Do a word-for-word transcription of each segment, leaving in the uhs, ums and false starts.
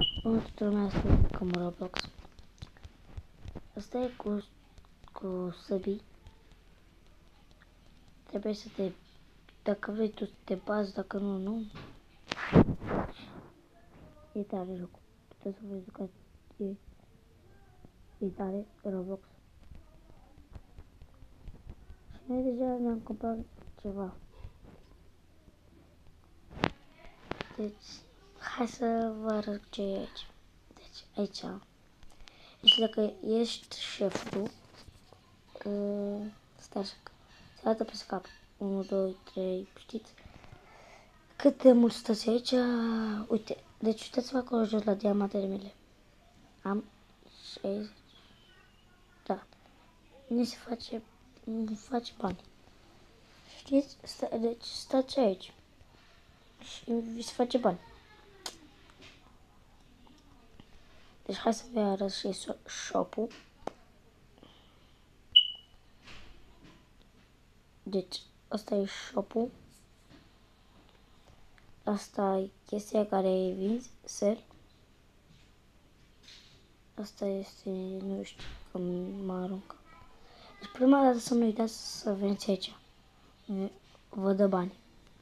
Bună tuturor, lumea, asta e cu Roblox. Asta e cu, cu săbii. Trebuie să te, dacă vrei tu să te bazi, dacă nu, nu. E tare jocul. Puteți să vă jucați. E, e tare Roblox. Și noi deja ne-am cumpărat ceva. Deci, hai să vă arăt ce e aici. Deci, aici. Deci dacă ești șeful, uh, stai așa, se arată pe cap. unu, doi, trei, știți? Cât de mult stați aici? Uite, deci uitați-vă acolo jos la diamantele mele. Am șaizeci. Da. Ne se face, ne face bani. Știți? Sta, deci stați aici. Și vi se face bani. Deci hai să vă arăt și shop-ul. Deci asta e shop-ul. Asta e chestia care e vinzi, sell. Asta este, nu știu, că mă aruncă. Deci prima dată să nu uitați să veniți aici. Vă dă bani.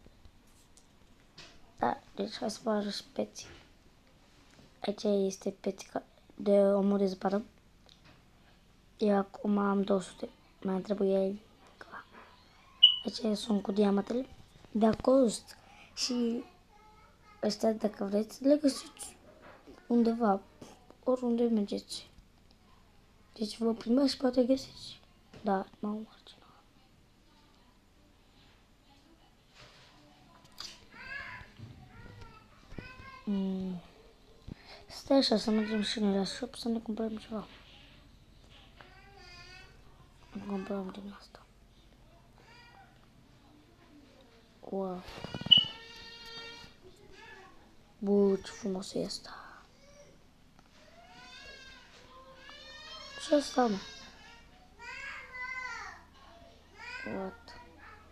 Da, deci hai să vă arăt și peții. Aici este peții de omul de zăpadă. Eu acum am două sute. Mai trebuie câteva. Aici sunt cu diamantele. De acolo și ăstea, dacă vreți, le găsiți undeva, oriunde mergeți. Deci vă primești și poate găsiți. Da, m-am marginat. Mm. Stai așa, să mergem și noi la shop să ne cumpărăm ceva. Ne cumpărăm din asta. Wow. Bă, ce frumos e asta. Ce asta, mă? What?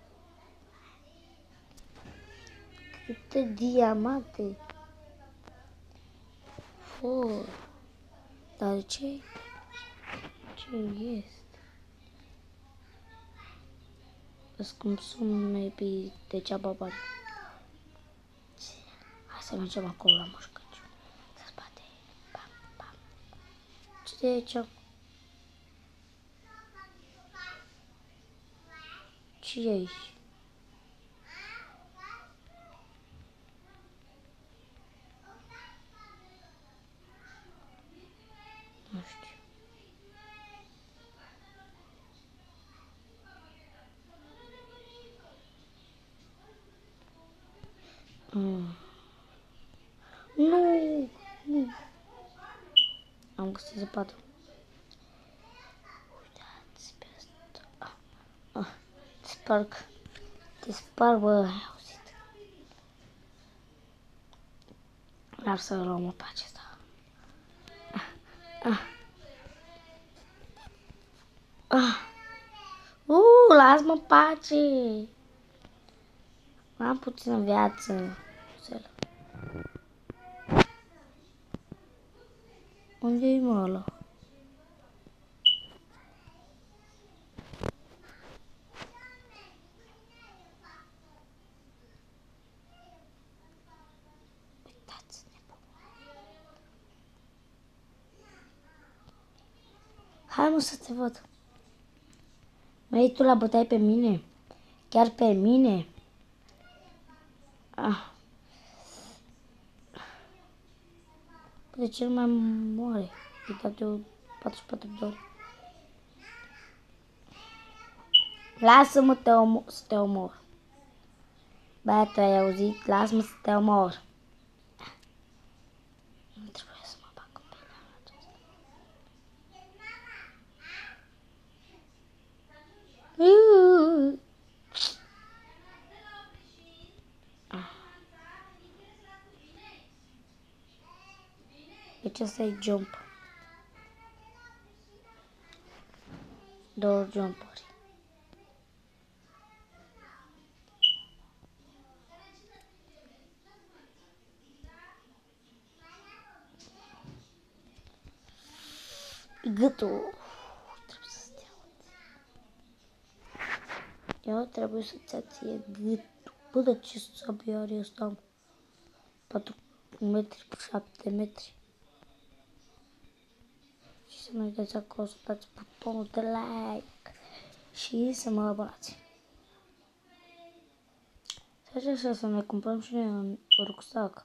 Câte diamante. Oh. Dar ce? Ce este? Îți consum, maybe, degeaba bani. Hai să mergem acolo la moșcăciu. Să-ți bate. Bam, bam. Ce e aici? Ce e aici? Nu știu. Mm. Nu, nu. Am găsit zăpadă. Uitați pe asta. Ah, ah. Te sparg. Te sparg, bă, ai auzit. Vreau să luăm pe acesta. Ah, ah. Ah. Uh, las-mă în pace. Am puțină viață. Unde-i mă ăla? Uitați-ne. Hai, mă, să te văd. Măi, tu la bătaie pe mine? Chiar pe mine? Ah. De ce nu mai moare? E dat de patruzeci și patru de ori. Lasă-mă te omor, să te omor. Băiatul, ai auzit? Lasă-mă să te omor. Nu trebuie să mă bag pe aceasta. Uh. Ah. Deci asta e jump. Două jumpuri. Gâtul. Trebuie să stea. Eu trebuie să-ți ție gâtul. Bă, dar ce sabie are ăsta? patru metri cu șapte metri. Și să nu uitați acolo să dați butonul de like și să mă abonați. Și așa să ne cumpărăm și noi un rucsac.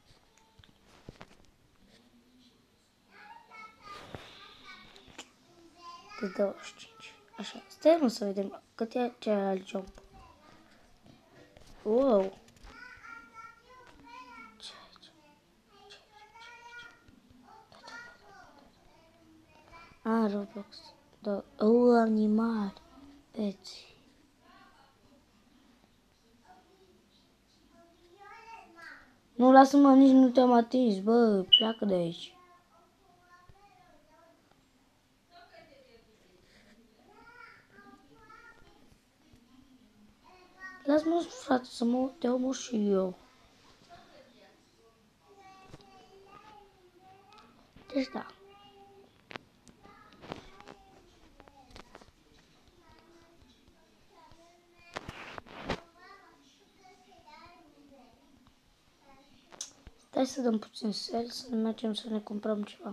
De douăzeci și cinci. Așa, stai mă să vedem cât e celălalt jump. Wow! Ce aici? Ce A, Roblox. Da. Oh, animal. Peți. Nu, lasă-mă, nici nu te-am atins, bă, pleacă de aici. Lasă-mă, frate, să mă te omor și eu. Deci da. Stai să dăm puțin sel, să ne mergem să ne cumpărăm ceva.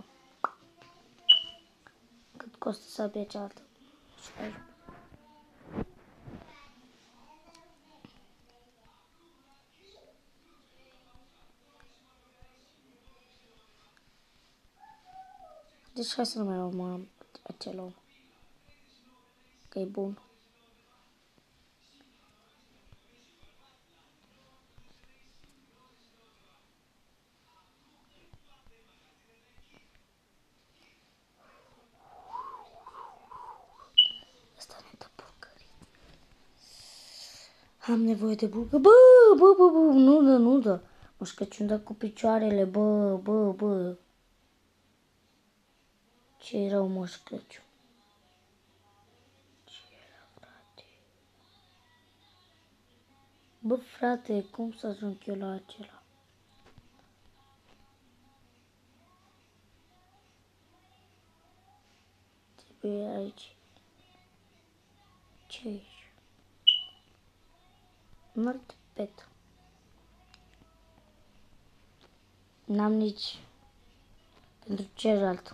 Cât costă sabia cealaltă? Stai. Deci hai să nu mai luăm acel om. Că e bun. Asta ne dă bulgării. Am nevoie de bulgări. Bă, bă, bă, bă, nu dă, nu dă. Moș Crăciun dă cu picioarele, bă, bă, bă. Ce rău, Moș Crăciun. Ce rău, frate. Bă, frate, cum să ajung eu la acela? Trebuie aici. Ce aici? Mult pet. N-am nici pentru celălalt.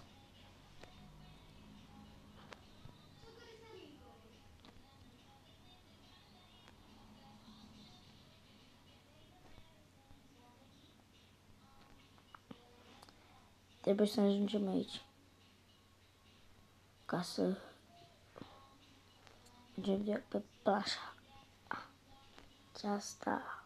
Trebuie să ajungem aici. Ca să mergem de pe plașa aceasta.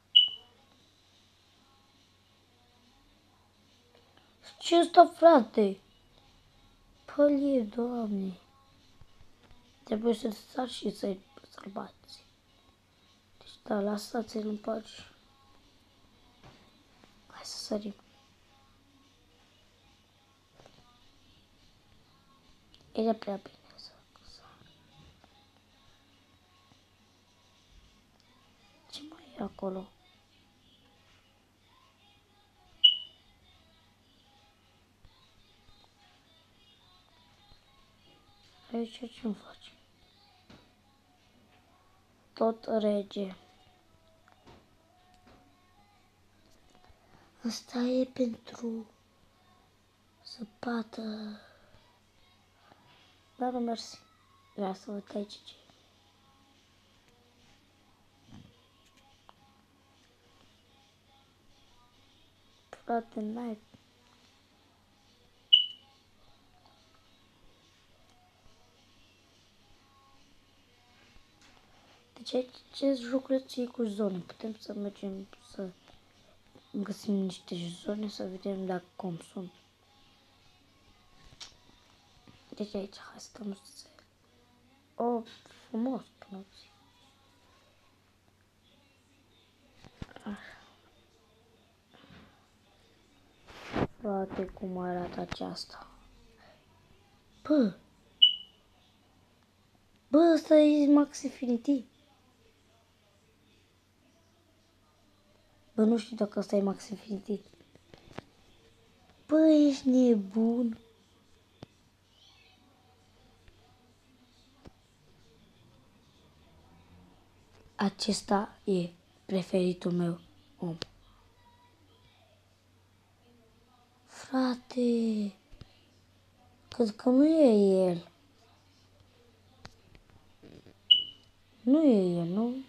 Ce ăsta, frate? Pălie, Doamne. Trebuie să sar și să-i salvați. Deci da, lăsați-l în pace. Hai să sărim. Era prea bine să sar. Ce mai e acolo? Aici ce-mi faci? Tot rege. Asta e pentru zăpadă. Dar nu mersi. Vreau să văd aici ce e. Frate, n-ai. Deci aici ce jucăție cu zone. Putem să mergem să găsim niște zone să vedem dacă cum sunt. Deci aici, hai să dăm să... Oh, frumos, până zi. Frate, cum arată aceasta. Bă! Bă, ăsta e Max Infinity. Bă, nu știu dacă ăsta e Max Infinity. Bă, ești nebun. acesta e preferitul meu om. Frate, cred că nu e el. Nu e el, nu?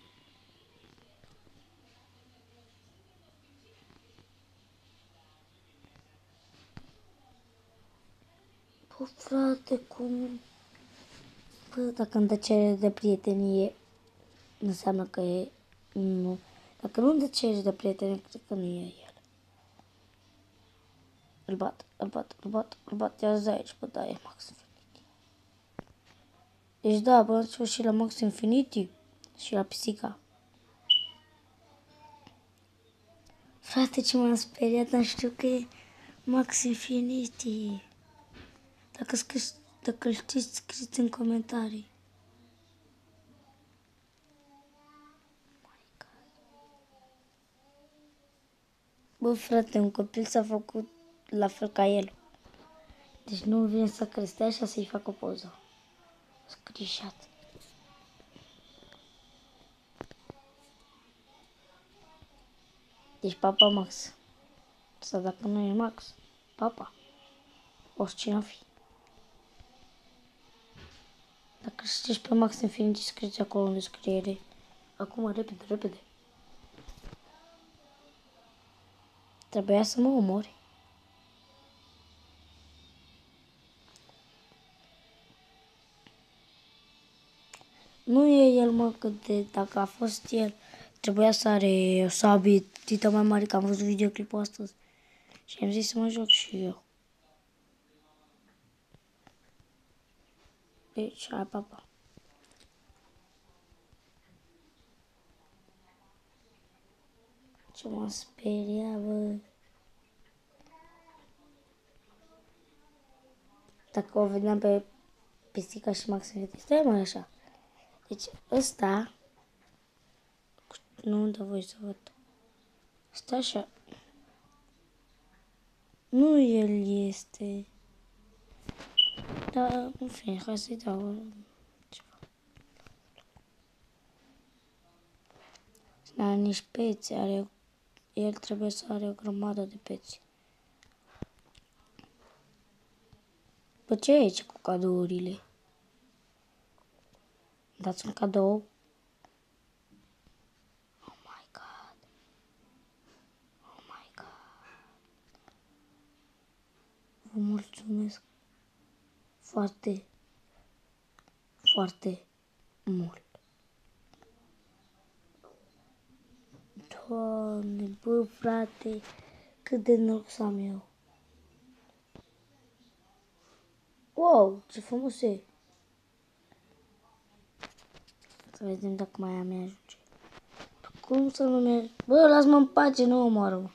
Bă, frate, cum... Bă, dacă îmi dă cerere de prietenie, înseamnă că e... Nu. Dacă nu îmi dă cerere de prietenie, cred că nu e el. Îl bat, îl bat, îl bat, îl bat, ia zi aici, bă, da, e Max Infinity. Deci da, bă, și la Max Infinity și la pisica. Frate, ce m-am speriat, dar știu că e Max Infinity. Dacă, scris, dacă știți, scrieți în comentarii. Bă, frate, un copil s-a făcut la fel ca el. Deci nu vine să creste așa să-i fac o poză. Screenshot. Deci papa Max. Sau dacă nu e Max, papa. Oricine o fi. Dacă știți pe Max Infinity, scrieți acolo în descriere. Acum, repede, repede. Trebuia să mă omori. Nu e el, mă, că de, dacă a fost el, trebuia să are o sabie tită mai mare, că am văzut videoclipul astăzi. Și am zis să mă joc și eu. Deci, hai, papa. Ce m-a speriat, bă. Dacă o vedeam pe pisica și Max Infinity, stai mai așa. Deci, ăsta, nu unde voi să văd. Stai așa. Nu el este. Dar, în fine, hai să-i dau ceva. N-are nici peți, are... El trebuie să are o grămadă de peți. Bă, ce e aici cu cadourile? Dați un cadou? Oh my god. Oh my god. Vă mulțumesc foarte, foarte mult. Doamne, bă, frate, cât de noroc să am eu. Wow, ce frumos e. Să vedem dacă mai am ajunge. Cum să nu merg? Bă, lasă-mă în pace, nu omoară-mă.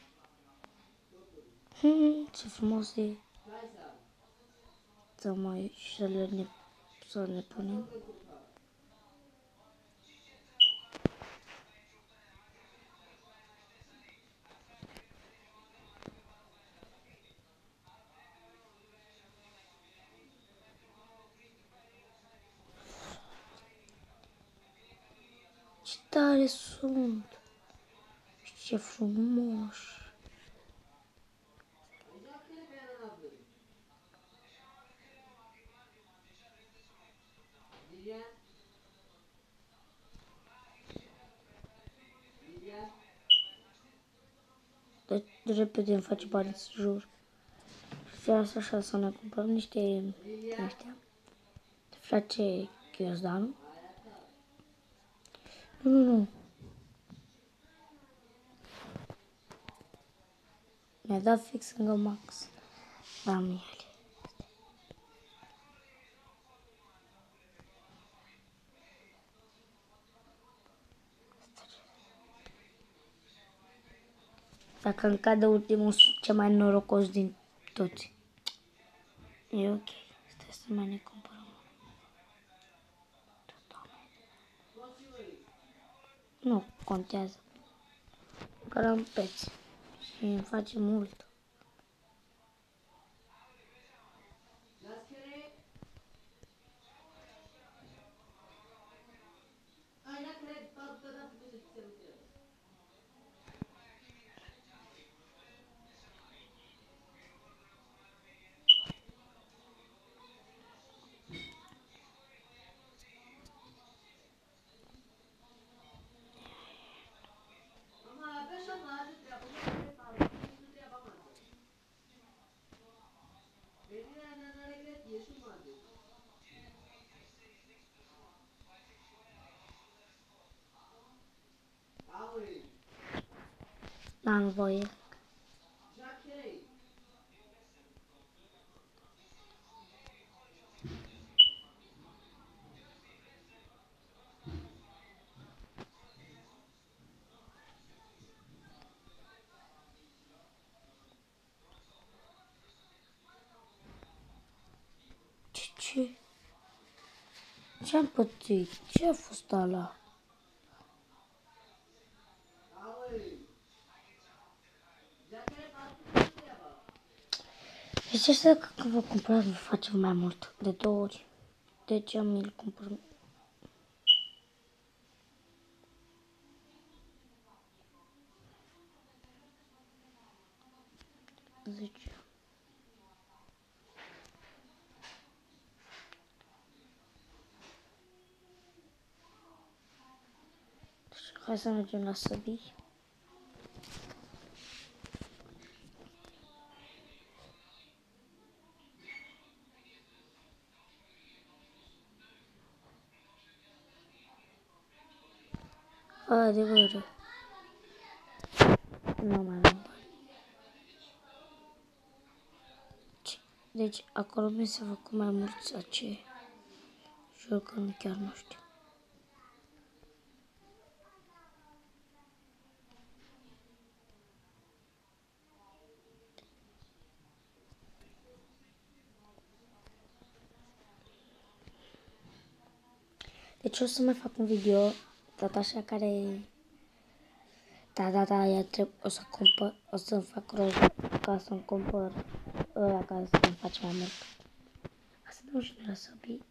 Hmm, ce frumos e. Să mai să le ne, să ne punem. Ce tare sunt. Ce frumos. De, de repede îmi face bani, să jur. Și asta așa să ne cumpărăm niște ăștia. De face Ghiozdan. Nu, nu, nu. Mi-a dat fix lângă Max. Da, mi el. Dacă îmi cade ultimul, sunt cel mai norocos din toți. E ok. Stai să mai ne cumpărăm. Nu contează. Cumpărăm peți. Și îmi face mult. N-am voie. Ce, ce? Ce-am pățit? Ce a fost ăla? Deci asta că vă cumpărați, vă facem mai mult, de două ori. De ce mi-l cumpăr? zece. Deci, hai să mergem la săbii. Adevăr. Nu mai am bani. Deci, acolo mi s-a făcut mai mulți aceia. Jur că nu chiar nu știu. Deci o să mai fac un video, tot așa care... Da, da, da, ea trebuie, o să cumpăr, o să fac rost ca să-mi cumpăr ăla ca să-mi faci mai mult. Asta dăm și noi la săbii.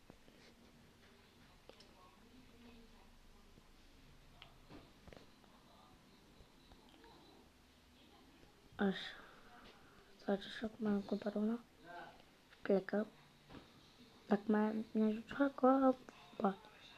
Așa. Face așa cum am cumpărat una. Plecăm. Dacă mai ne ajută cu bani.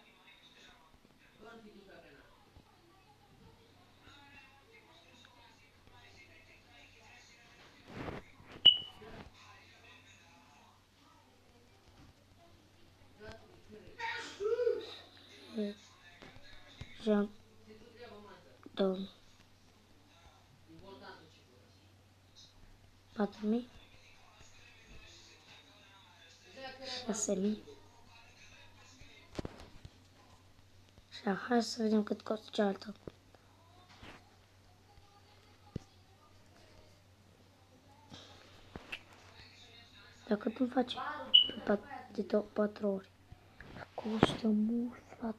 Jean, două, patru mii, șase mii. Și hai să vedem cât costă cealaltă. Dacă tu îmi faci de două, patru ori, costă mult, frate.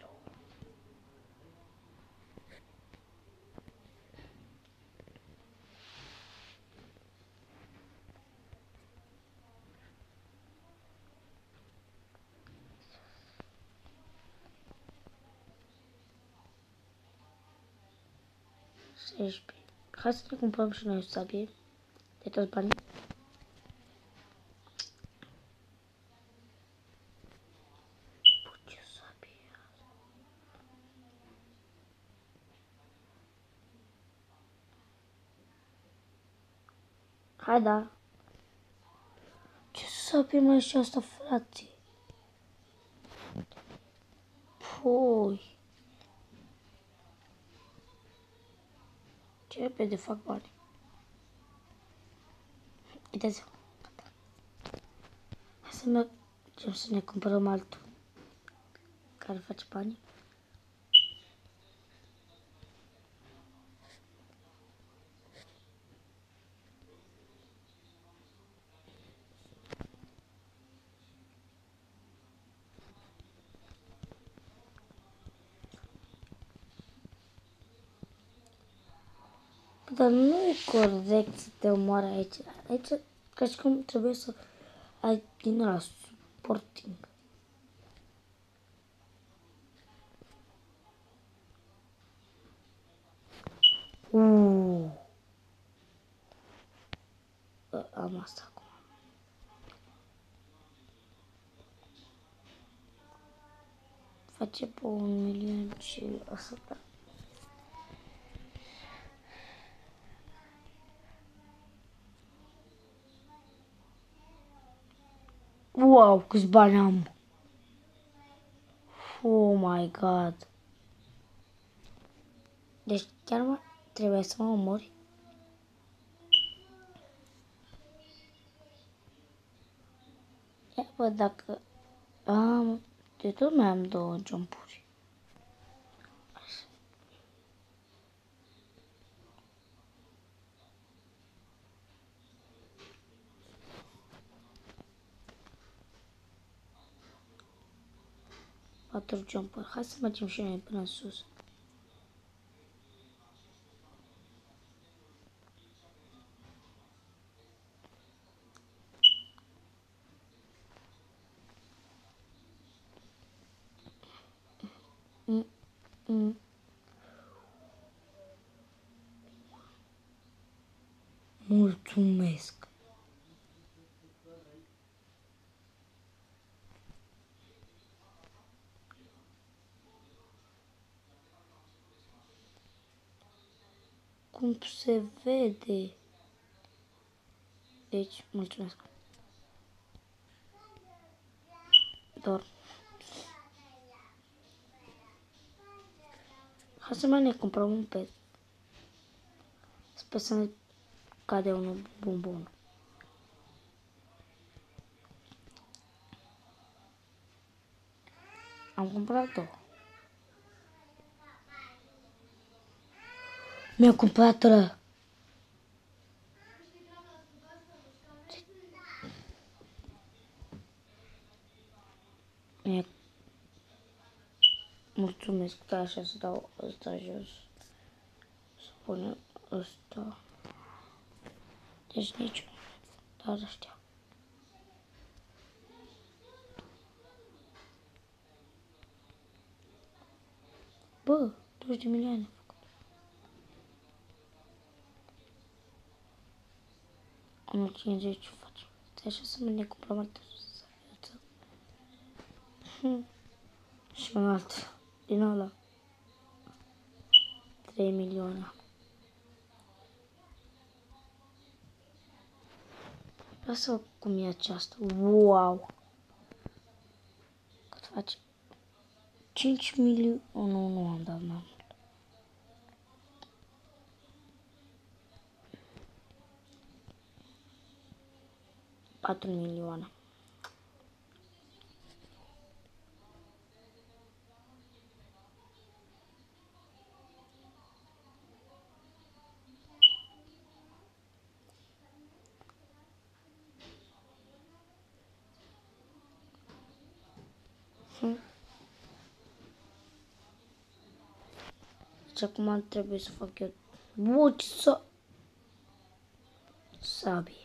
șaisprezece. Hai să ne cumpărăm și noi o sabie de toți banii. Ce sabie? Hai da. Ce sabie mai și asta, frate? Pui. Ce repede fac bani. Uitați-vă. Hai să mergem să ne cumpărăm altul care face bani. Dar nu e corect să te omoare aici. Aici, ca și cum trebuie să ai din ăla sporting. Uuuu. Am asta acum. Face pe un milion și asta. Wow, câți bani am! Oh my god! Deci chiar mă, trebuie să mă omori. Ia bă, dacă am, de tot mai am două jumpuri. Patru jumpuri. Hai să mergem și noi până în sus. Mm, mm. Mulțumesc. Cum se vede? Deci, mulțumesc. Dorm. Hai să mai ne cumpărăm un pet. Sper să ne cade unul bun bun. Am cumpărat două. Mi-a cumpărat ăla. Mi-a... Mulțumesc, că așa să dau ăsta jos. Să punem ăsta. Deci niciun. Dar ăștia. Bă, douăzeci de milioane. Am cincizeci ce facem? Stai așa să mă ne cumpărăm altă viață. Hm. Și un alt. Din ăla. trei milioane. Lasă cum e aceasta. Wow! Cât face? cinci milioane. Oh, nu, nu am dat mai mult. patru milioane. Hm. Deci acum trebuie să fac eu. Bă, ce să... Sabie.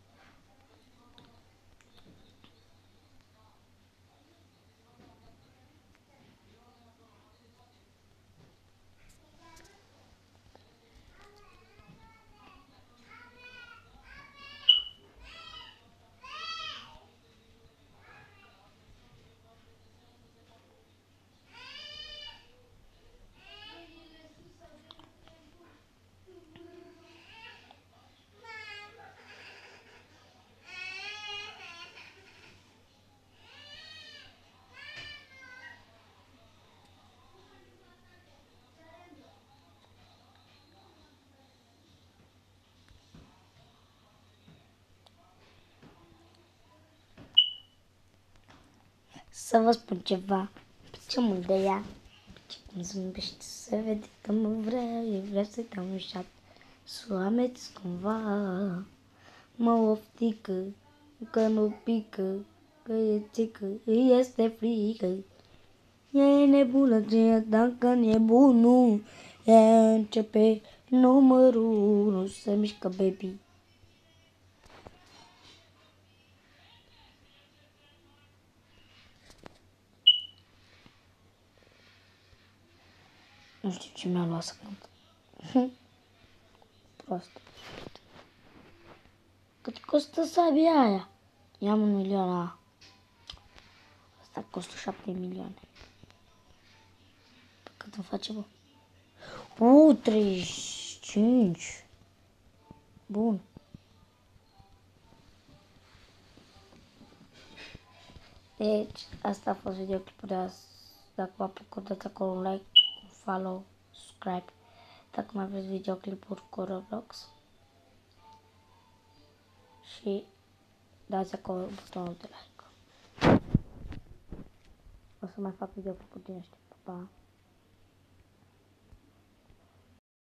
Să vă spun ceva. Ce mult de ea. Ce cum zâmbește, să vede că mă vrea. Eu vreau să-i dau un șat. Să o ameți cumva. Mă oftică, că nu pică, că e țică, îi este frică. Ea e nebună, ce dacă nebunul. Ea începe numărul unu, să mișcă baby. Nu știu ce mi-a luat să cânt. Prost. Cât costă sabia aia? I-am un milion a. Asta costă șapte milioane. Pe cât îmi face, bă? U, treizeci și cinci. Bun. Deci, asta a fost videoclipul de azi. Dacă v-a plăcut, dați acolo un like, un follow, subscribe. Dacă mai vreți videoclipuri cu Roblox. Și dați acolo butonul de like. O să mai fac videoclipuri din ăștia. Pa, pa!